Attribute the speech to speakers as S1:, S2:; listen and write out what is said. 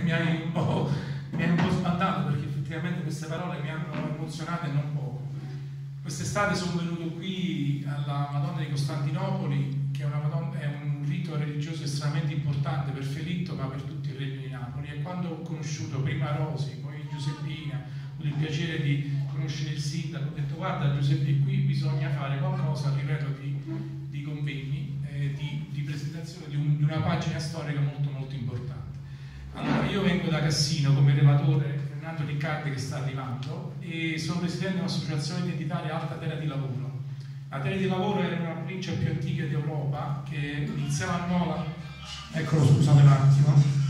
S1: mi hai un po' sbandato, perché effettivamente queste parole mi hanno emozionato e non poco. Quest'estate sono venuto qui alla Madonna di Costantinopoli, che è un rito religioso estremamente importante per Felitto, ma per tutto il Regno di Napoli. E quando ho conosciuto prima Rosi, poi Giuseppina, ho avuto il piacere di conoscere il sindaco, ho detto: guarda Giuseppe, qui bisogna fare qualcosa, ripeto, di convegni, di presentazione di una pagina storica molto molto importante. Allora, io vengo da Cassino come relatore Fernando Riccardi, che sta arrivando, e sono presidente di un'associazione identitaria Alta Terra di Lavoro. La Terra di Lavoro è una provincia più antica d'Europa che insieme a Nola, eccolo, scusate un attimo,